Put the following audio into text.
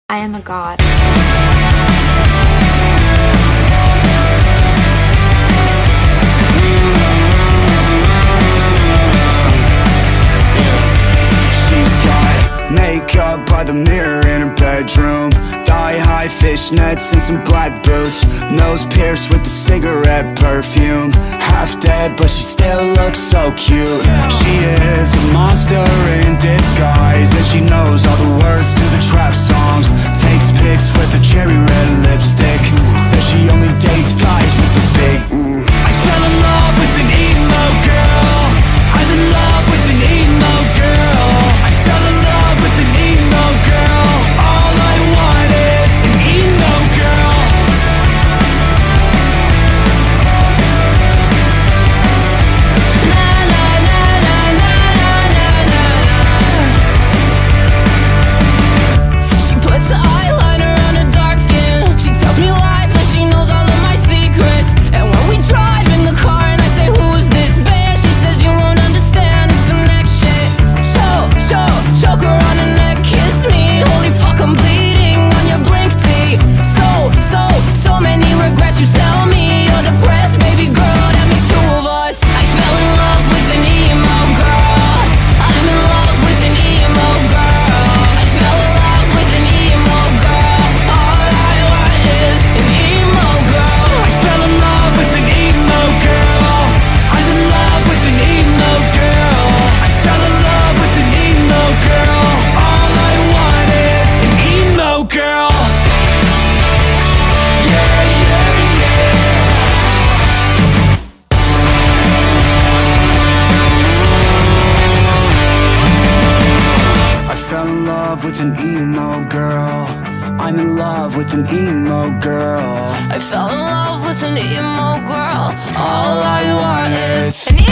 I am a god. She's got makeup by the mirror in her bedroom, thigh-high fishnets and some black boots, nose pierced with the cigarette perfume. Half dead but she still looks so cute. She is a monster in disguise, and she knows all the words to the trap songs. Takes pics with a cherry red lipstick, says she only dates guys with the big I fell in love with an emo girl. I'm in love with an emo girl. I fell in love with an emo girl. All I want is an emo girl. She puts the eyeliner on her dark skin. She tells me lies, but she knows all of my secrets. And when we drive in the car and I say, who is this band? She says, you won't understand, it's some next shit. Choke her on her neck, kiss me. Holy fuck, I'm bleeding on your blink tee. So many regrets. You tell me you're depressed, baby girl, that means two of us. I fell in love with an emo girl. I'm in love with an emo girl. I fell in love with an emo girl. All I want is an emo girl. I fell in love with an emo girl. I'm in love with an emo girl. I fell in love with an emo girl. All I want is an emo girl. Yeah, yeah, yeah. I fell in love with an emo girl. I'm in love with an emo girl. I fell in love with an emo girl. All I want is an emo